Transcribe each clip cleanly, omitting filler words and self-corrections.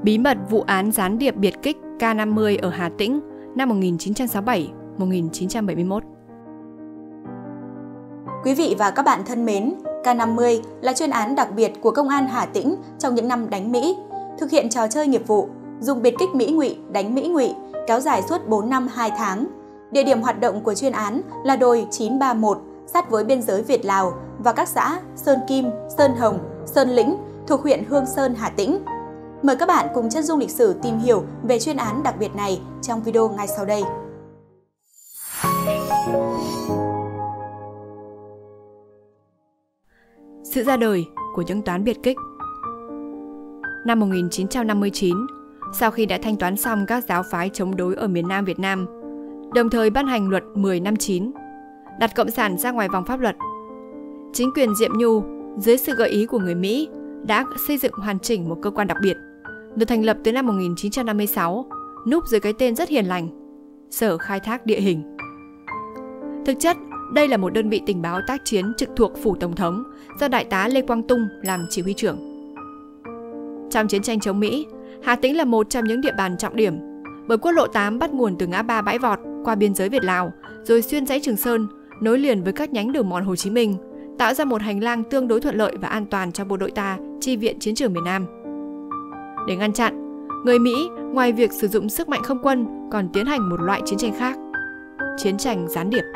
Bí mật vụ án gián điệp biệt kích K50 ở Hà Tĩnh năm 1967-1971. Quý vị và các bạn thân mến, K50 là chuyên án đặc biệt của Công an Hà Tĩnh trong những năm đánh Mỹ, thực hiện trò chơi nghiệp vụ, dùng biệt kích Mỹ ngụy đánh Mỹ ngụy, kéo dài suốt 4 năm 2 tháng. Địa điểm hoạt động của chuyên án là đồi 931, sát với biên giới Việt-Lào và các xã Sơn Kim, Sơn Hồng, Sơn Lĩnh thuộc huyện Hương Sơn, Hà Tĩnh. Mời các bạn cùng Chân Dung Lịch Sử tìm hiểu về chuyên án đặc biệt này trong video ngay sau đây. Sự ra đời của những toán biệt kích. Năm 1959, sau khi đã thanh toán xong các giáo phái chống đối ở miền Nam Việt Nam, đồng thời ban hành luật 1059, đặt Cộng sản ra ngoài vòng pháp luật, chính quyền Diệm Nhu dưới sự gợi ý của người Mỹ đã xây dựng hoàn chỉnh một cơ quan đặc biệt, được thành lập từ năm 1956, núp dưới cái tên rất hiền lành, Sở Khai thác Địa hình. Thực chất, đây là một đơn vị tình báo tác chiến trực thuộc Phủ Tổng thống do Đại tá Lê Quang Tung làm chỉ huy trưởng. Trong chiến tranh chống Mỹ, Hà Tĩnh là một trong những địa bàn trọng điểm, bởi quốc lộ 8 bắt nguồn từ ngã ba Bãi Vọt qua biên giới Việt-Lào, rồi xuyên dãy Trường Sơn, nối liền với các nhánh đường mòn Hồ Chí Minh, tạo ra một hành lang tương đối thuận lợi và an toàn cho bộ đội ta chi viện chiến trường miền Nam. Để ngăn chặn, người Mỹ ngoài việc sử dụng sức mạnh không quân còn tiến hành một loại chiến tranh khác, chiến tranh gián điệp.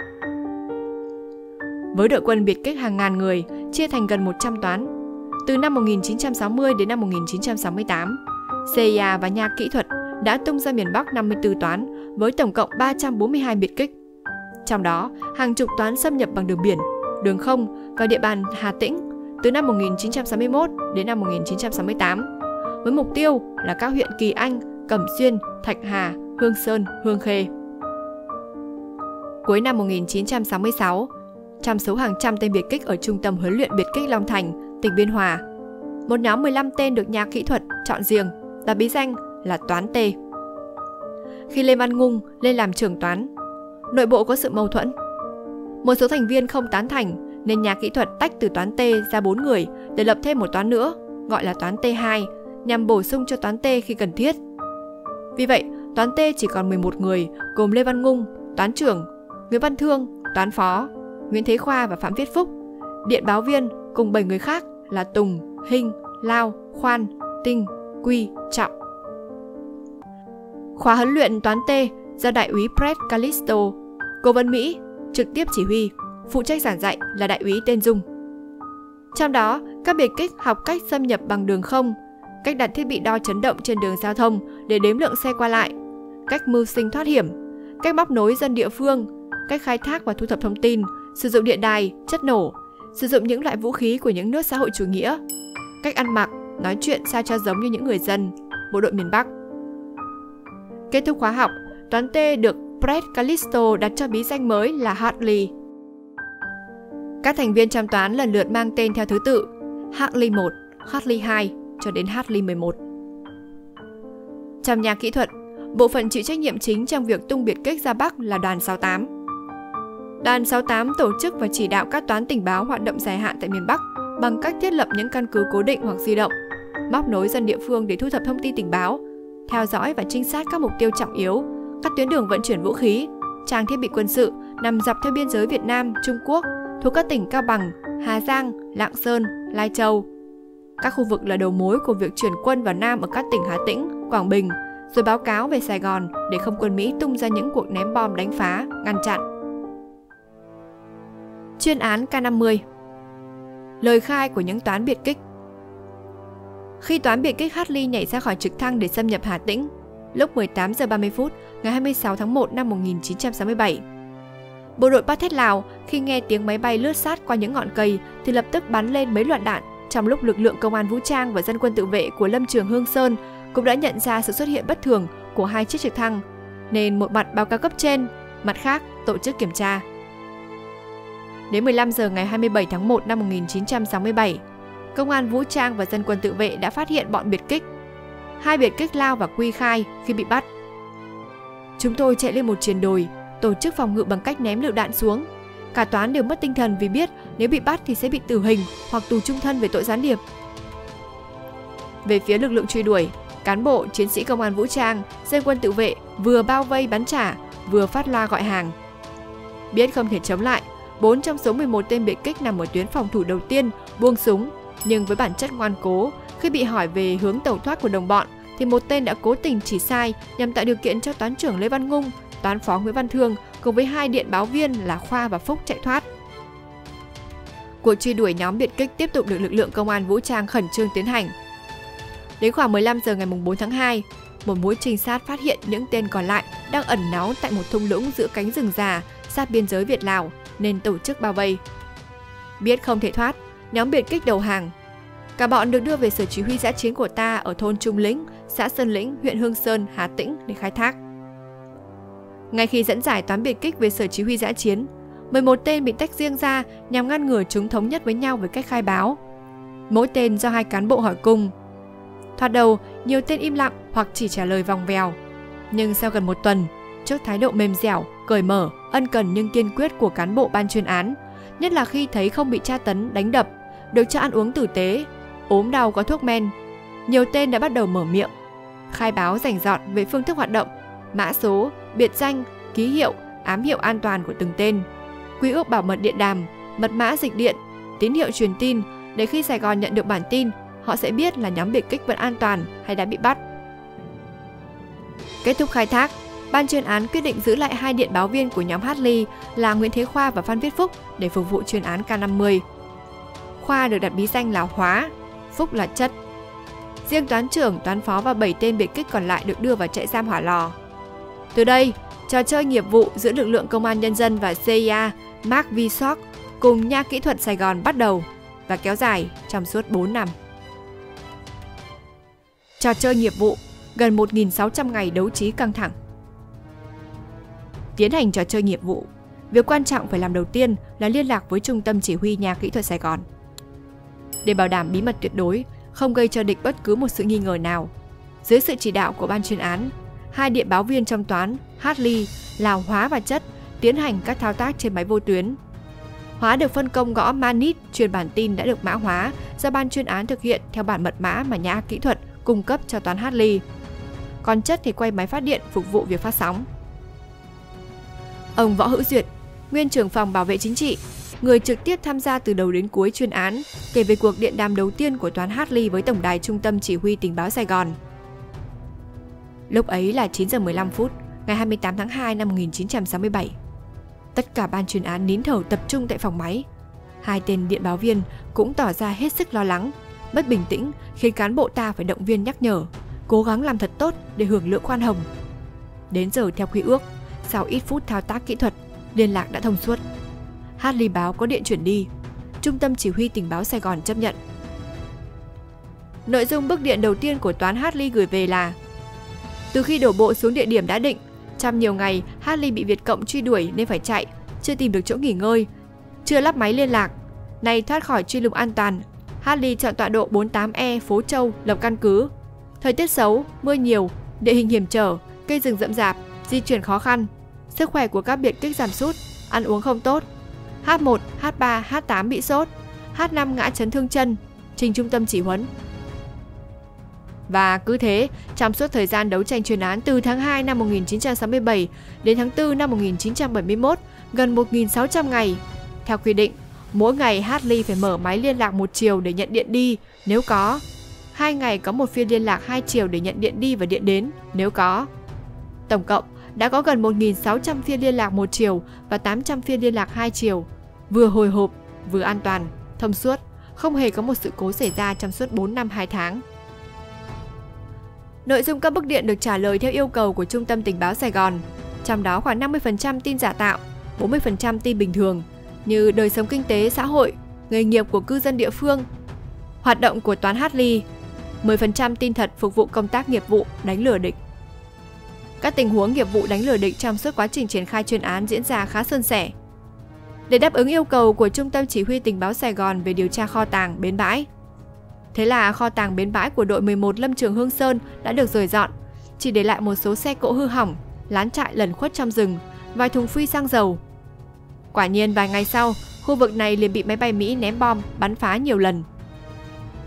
Với đội quân biệt kích hàng ngàn người, chia thành gần 100 toán, từ năm 1960 đến năm 1968, CIA và nhà kỹ thuật đã tung ra miền Bắc 54 toán với tổng cộng 342 biệt kích. Trong đó, hàng chục toán xâm nhập bằng đường biển, đường không vào địa bàn Hà Tĩnh từ năm 1961 đến năm 1968, với mục tiêu là các huyện Kỳ Anh, Cẩm Xuyên, Thạch Hà, Hương Sơn, Hương Khê. Cuối năm 1966, trong số hàng trăm tên biệt kích ở Trung tâm huấn luyện biệt kích Long Thành, tỉnh Biên Hòa, một nhóm 15 tên được nhà kỹ thuật chọn riêng, đặt bí danh là Toán T. Khi Lê Văn Ngung lên làm trưởng toán, nội bộ có sự mâu thuẫn. Một số thành viên không tán thành nên nhà kỹ thuật tách từ Toán T ra 4 người để lập thêm một toán nữa, gọi là Toán T2, nhằm bổ sung cho Toán T khi cần thiết. Vì vậy, Toán T chỉ còn 11 người, gồm Lê Văn Ngung, toán trưởng, Nguyễn Văn Thương, toán phó, Nguyễn Thế Khoa và Phạm Viết Phúc, điện báo viên cùng 7 người khác là Tùng, Hinh, Lao, Khoan, Tinh, Quy, Trọng. Khóa huấn luyện Toán T do Đại úy Brett Callisto, cố vấn Mỹ, trực tiếp chỉ huy, phụ trách giảng dạy là Đại úy tên Dung. Trong đó, các biệt kích học cách xâm nhập bằng đường không, cách đặt thiết bị đo chấn động trên đường giao thông để đếm lượng xe qua lại, cách mưu sinh thoát hiểm, cách móc nối dân địa phương, cách khai thác và thu thập thông tin, sử dụng điện đài, chất nổ, sử dụng những loại vũ khí của những nước xã hội chủ nghĩa, cách ăn mặc, nói chuyện sao cho giống như những người dân, bộ đội miền Bắc. Kết thúc khóa học, Toán T được Brett Callisto đặt cho bí danh mới là Hartley. Các thành viên trong toán lần lượt mang tên theo thứ tự Hartley 1, Hartley 2 cho đến Hartley 11. Trong nhà kỹ thuật, bộ phận chịu trách nhiệm chính trong việc tung biệt kích ra Bắc là đoàn 68. Đoàn 68 tổ chức và chỉ đạo các toán tình báo hoạt động dài hạn tại miền Bắc bằng cách thiết lập những căn cứ cố định hoặc di động, móc nối dân địa phương để thu thập thông tin tình báo, theo dõi và trinh sát các mục tiêu trọng yếu, các tuyến đường vận chuyển vũ khí, trang thiết bị quân sự nằm dọc theo biên giới Việt Nam, Trung Quốc thuộc các tỉnh Cao Bằng, Hà Giang, Lạng Sơn, Lai Châu. Các khu vực là đầu mối của việc chuyển quân vào Nam ở các tỉnh Hà Tĩnh, Quảng Bình, rồi báo cáo về Sài Gòn để không quân Mỹ tung ra những cuộc ném bom đánh phá, ngăn chặn. Chuyên án K50. Lời khai của những toán biệt kích. Khi toán biệt kích Hartley nhảy ra khỏi trực thăng để xâm nhập Hà Tĩnh, lúc 18 giờ 30 phút ngày 26 tháng 1 năm 1967, bộ đội Pathet Lào khi nghe tiếng máy bay lướt sát qua những ngọn cây thì lập tức bắn lên mấy loạt đạn, trong lúc lực lượng công an vũ trang và dân quân tự vệ của Lâm Trường Hương Sơn cũng đã nhận ra sự xuất hiện bất thường của hai chiếc trực thăng, nên một mặt báo cáo cấp trên, mặt khác tổ chức kiểm tra. Đến 15 giờ ngày 27 tháng 1 năm 1967, công an vũ trang và dân quân tự vệ đã phát hiện bọn biệt kích. Hai biệt kích Lao và Quy khai khi bị bắt. Chúng tôi chạy lên một triền đồi, tổ chức phòng ngự bằng cách ném lựu đạn xuống. Cả toán đều mất tinh thần vì biết nếu bị bắt thì sẽ bị tử hình hoặc tù chung thân về tội gián điệp. Về phía lực lượng truy đuổi, cán bộ, chiến sĩ công an vũ trang, dân quân tự vệ vừa bao vây bắn trả, vừa phát loa gọi hàng. Biết không thể chống lại, 4 trong số 11 tên biệt kích nằm ở tuyến phòng thủ đầu tiên buông súng, nhưng với bản chất ngoan cố, khi bị hỏi về hướng tẩu thoát của đồng bọn thì một tên đã cố tình chỉ sai nhằm tạo điều kiện cho toán trưởng Lê Văn Ngung, toán phó Nguyễn Văn Thương cùng với 2 điện báo viên là Khoa và Phúc chạy thoát. Cuộc truy đuổi nhóm biệt kích tiếp tục được lực lượng công an vũ trang khẩn trương tiến hành. Đến khoảng 15 giờ ngày 4 tháng 2, một mũi trinh sát phát hiện những tên còn lại đang ẩn náu tại một thung lũng giữa cánh rừng già sát biên giới Việt-Lào nên tổ chức bao vây. Biết không thể thoát, nhóm biệt kích đầu hàng. Cả bọn được đưa về sở chỉ huy dã chiến của ta ở thôn Trung Lĩnh, xã Sơn Lĩnh, huyện Hương Sơn, Hà Tĩnh để khai thác. Ngay khi dẫn giải toán biệt kích về sở chỉ huy dã chiến, 11 tên bị tách riêng ra nhằm ngăn ngừa chúng thống nhất với nhau về cách khai báo. Mỗi tên do 2 cán bộ hỏi cung. Thoạt đầu, nhiều tên im lặng hoặc chỉ trả lời vòng vèo. Nhưng sau gần 1 tuần, trước thái độ mềm dẻo, cởi mở, ân cần nhưng kiên quyết của cán bộ ban chuyên án, nhất là khi thấy không bị tra tấn, đánh đập, được cho ăn uống tử tế, ốm đau có thuốc men, nhiều tên đã bắt đầu mở miệng, khai báo rành rọt về phương thức hoạt động, mã số, biệt danh, ký hiệu, ám hiệu an toàn của từng tên, quy ước bảo mật điện đàm, mật mã dịch điện, tín hiệu truyền tin để khi Sài Gòn nhận được bản tin, họ sẽ biết là nhóm biệt kích vẫn an toàn hay đã bị bắt. Kết thúc khai thác, ban chuyên án quyết định giữ lại 2 điện báo viên của nhóm Hartley là Nguyễn Thế Khoa và Phan Viết Phúc để phục vụ chuyên án K50. Khoa được đặt bí danh là Hóa, Phúc là Chất. Riêng toán trưởng, toán phó và 7 tên biệt kích còn lại được đưa vào trại giam Hỏa Lò. Từ đây, trò chơi nghiệp vụ giữa lực lượng công an nhân dân và CIA Mark V. Sock cùng nha kỹ thuật Sài Gòn bắt đầu và kéo dài trong suốt 4 năm. Trò chơi nghiệp vụ, gần 1.600 ngày đấu trí căng thẳng. Tiến hành trò chơi nghiệp vụ, việc quan trọng phải làm đầu tiên là liên lạc với Trung tâm Chỉ huy Nha kỹ thuật Sài Gòn. Để bảo đảm bí mật tuyệt đối, không gây cho địch bất cứ một sự nghi ngờ nào, dưới sự chỉ đạo của ban chuyên án, 2 điện báo viên trong toán Hartley là Hóa và Chất tiến hành các thao tác trên máy vô tuyến. Hóa được phân công gõ manit truyền bản tin đã được mã hóa do ban chuyên án thực hiện theo bản mật mã mà Nha kỹ thuật cung cấp cho toán Hartley. Còn Chất thì quay máy phát điện phục vụ việc phát sóng. Ông Võ Hữu Duyệt, nguyên trưởng phòng bảo vệ chính trị, người trực tiếp tham gia từ đầu đến cuối chuyên án, kể về cuộc điện đàm đầu tiên của toán Hartley với tổng đài Trung tâm Chỉ huy Tình báo Sài Gòn. Lúc ấy là 9 giờ 15 phút, ngày 28 tháng 2 năm 1967. Tất cả ban chuyên án nín thở tập trung tại phòng máy. 2 tên điện báo viên cũng tỏ ra hết sức lo lắng, mất bình tĩnh khiến cán bộ ta phải động viên nhắc nhở, cố gắng làm thật tốt để hưởng lượng khoan hồng. Đến giờ theo quy ước, sau ít phút thao tác kỹ thuật, liên lạc đã thông suốt. Hartley báo có điện chuyển đi. Trung tâm Chỉ huy Tình báo Sài Gòn chấp nhận. Nội dung bức điện đầu tiên của toán Hartley gửi về là: từ khi đổ bộ xuống địa điểm đã định, trong nhiều ngày Hartley bị Việt Cộng truy đuổi nên phải chạy, chưa tìm được chỗ nghỉ ngơi, chưa lắp máy liên lạc. Nay thoát khỏi truy lùng an toàn, Hartley chọn tọa độ 48E Phố Châu lập căn cứ. Thời tiết xấu, mưa nhiều, địa hình hiểm trở, cây rừng rậm rạp, di chuyển khó khăn. Sức khỏe của các biệt kích giảm sút, ăn uống không tốt. H1, H3, H8 bị sốt, H5 ngã chấn thương chân, trình trung tâm chỉ huấn. Và cứ thế, trong suốt thời gian đấu tranh chuyên án từ tháng 2 năm 1967 đến tháng 4 năm 1971, gần 1.600 ngày. Theo quy định, mỗi ngày Hartley phải mở máy liên lạc một chiều để nhận điện đi nếu có. 2 ngày có một phiên liên lạc 2 chiều để nhận điện đi và điện đến nếu có. Tổng cộng đã có gần 1.600 phiên liên lạc một chiều và 800 phiên liên lạc 2 chiều, vừa hồi hộp, vừa an toàn, thông suốt, không hề có một sự cố xảy ra trong suốt 4 năm 2 tháng. Nội dung các bức điện được trả lời theo yêu cầu của Trung tâm Tình báo Sài Gòn, trong đó khoảng 50% tin giả tạo, 40% tin bình thường, như đời sống kinh tế, xã hội, nghề nghiệp của cư dân địa phương, hoạt động của toán Hartley, 10% tin thật phục vụ công tác nghiệp vụ đánh lừa địch. Các tình huống nghiệp vụ đánh lừa địch trong suốt quá trình triển khai chuyên án diễn ra khá suôn sẻ. Để đáp ứng yêu cầu của Trung tâm Chỉ huy Tình báo Sài Gòn về điều tra kho tàng, bến bãi. Thế là kho tàng bến bãi của đội 11 Lâm Trường Hương Sơn đã được rời dọn, chỉ để lại một số xe cộ hư hỏng, lán trại lẩn khuất trong rừng, vài thùng phi xăng dầu. Quả nhiên vài ngày sau, khu vực này liền bị máy bay Mỹ ném bom, bắn phá nhiều lần.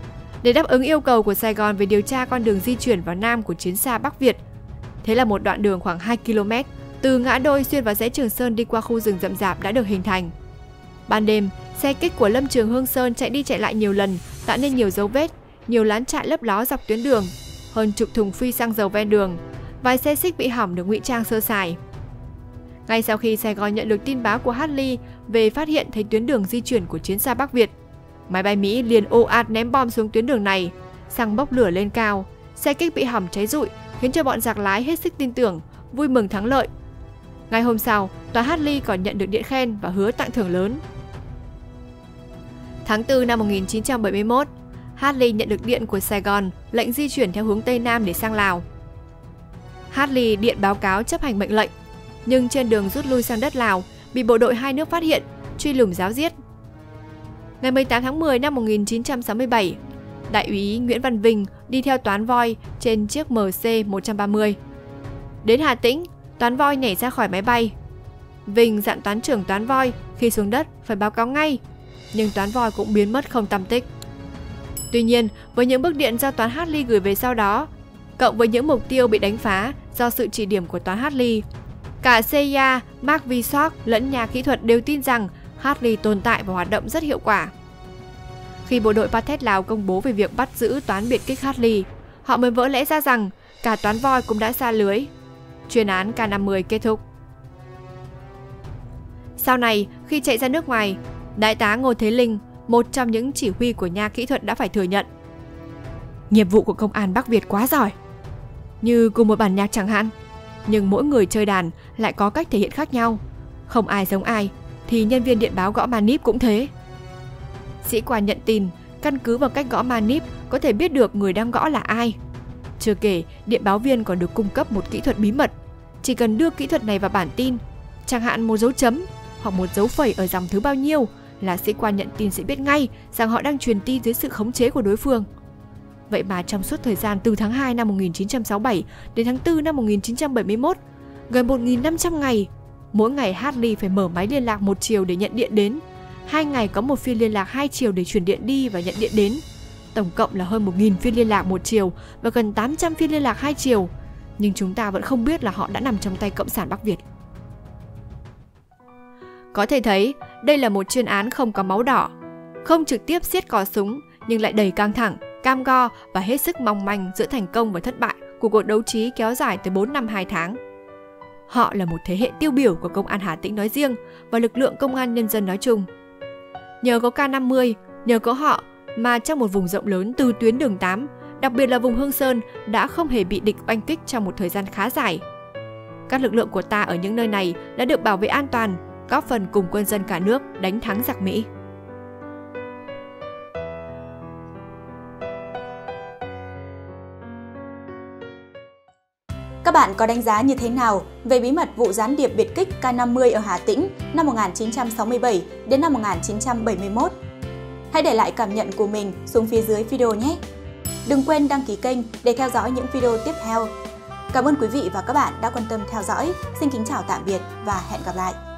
để đáp ứng yêu cầu của Sài Gòn về điều tra con đường di chuyển vào Nam của chiến xa Bắc Việt. Thế là một đoạn đường khoảng 2 km từ ngã đôi xuyên vào dãy Trường Sơn đi qua khu rừng rậm rạp đã được hình thành. Ban đêm, xe kích của Lâm Trường Hương Sơn chạy đi chạy lại nhiều lần, tạo nên nhiều dấu vết, nhiều lán trại lấp ló dọc tuyến đường, hơn chục thùng phi xăng dầu ven đường, vài xe xích bị hỏng được ngụy trang sơ sài. Ngay sau khi Sài Gòn nhận được tin báo của Hartley về phát hiện thấy tuyến đường di chuyển của chiến xa Bắc Việt, máy bay Mỹ liền ồ ạt ném bom xuống tuyến đường này, xăng bốc lửa lên cao, xe kích bị hỏng cháy rụi, khiến cho bọn giặc lái hết sức tin tưởng, vui mừng thắng lợi. Ngày hôm sau, tòa Hartley còn nhận được điện khen và hứa tặng thưởng lớn. Tháng 4 năm 1971, Hartley nhận được điện của Sài Gòn lệnh di chuyển theo hướng Tây Nam để sang Lào. Hartley điện báo cáo chấp hành mệnh lệnh, nhưng trên đường rút lui sang đất Lào bị bộ đội hai nước phát hiện, truy lùng giáo giết. Ngày 18 tháng 10 năm 1967, Đại úy Nguyễn Văn Vinh đi theo toán voi trên chiếc MC-130. Đến Hà Tĩnh, toán voi nhảy ra khỏi máy bay. Vinh dặn toán trưởng toán voi khi xuống đất phải báo cáo ngay, nhưng toán voi cũng biến mất không tăm tích. Tuy nhiên, với những bức điện do toán Hartley gửi về sau đó, cộng với những mục tiêu bị đánh phá do sự chỉ điểm của toán Hartley, cả CIA, Mark Vysock lẫn nhà kỹ thuật đều tin rằng Hartley tồn tại và hoạt động rất hiệu quả. Khi bộ đội Pathet Lào công bố về việc bắt giữ toán biệt kích Hartley, họ mới vỡ lẽ ra rằng cả toán voi cũng đã sa lưới. Chuyên án K50 kết thúc. Sau này, khi chạy ra nước ngoài, Đại tá Ngô Thế Linh, một trong những chỉ huy của nhà kỹ thuật đã phải thừa nhận: nghiệp vụ của công an Bắc Việt quá giỏi. Như cùng một bản nhạc chẳng hạn, nhưng mỗi người chơi đàn lại có cách thể hiện khác nhau. Không ai giống ai, thì nhân viên điện báo gõ manip cũng thế. Sĩ quan nhận tin, căn cứ vào cách gõ manip có thể biết được người đang gõ là ai. Chưa kể, điện báo viên còn được cung cấp một kỹ thuật bí mật. Chỉ cần đưa kỹ thuật này vào bản tin, chẳng hạn một dấu chấm hoặc một dấu phẩy ở dòng thứ bao nhiêu, là sĩ quan nhận tin sẽ biết ngay rằng họ đang truyền tin dưới sự khống chế của đối phương. Vậy mà trong suốt thời gian từ tháng 2 năm 1967 đến tháng 4 năm 1971, gần 1.500 ngày, mỗi ngày Hartley phải mở máy liên lạc một chiều để nhận điện đến, 2 ngày có một phiên liên lạc 2 chiều để chuyển điện đi và nhận điện đến. Tổng cộng là hơn 1.000 phiên liên lạc một chiều và gần 800 phiên liên lạc 2 chiều. Nhưng chúng ta vẫn không biết là họ đã nằm trong tay Cộng sản Bắc Việt. Có thể thấy, đây là một chuyên án không có máu đỏ, không trực tiếp siết cò súng nhưng lại đầy căng thẳng, cam go và hết sức mong manh giữa thành công và thất bại của cuộc đấu trí kéo dài tới 4 năm 2 tháng. Họ là một thế hệ tiêu biểu của công an Hà Tĩnh nói riêng và lực lượng công an nhân dân nói chung. Nhờ có K50, nhờ có họ mà trong một vùng rộng lớn từ tuyến đường 8, đặc biệt là vùng Hương Sơn, đã không hề bị địch oanh kích trong một thời gian khá dài. Các lực lượng của ta ở những nơi này đã được bảo vệ an toàn, góp phần cùng quân dân cả nước đánh thắng giặc Mỹ. Các bạn có đánh giá như thế nào về bí mật vụ gián điệp biệt kích K50 ở Hà Tĩnh năm 1967 đến năm 1971? Hãy để lại cảm nhận của mình xuống phía dưới video nhé! Đừng quên đăng ký kênh để theo dõi những video tiếp theo. Cảm ơn quý vị và các bạn đã quan tâm theo dõi. Xin kính chào tạm biệt và hẹn gặp lại!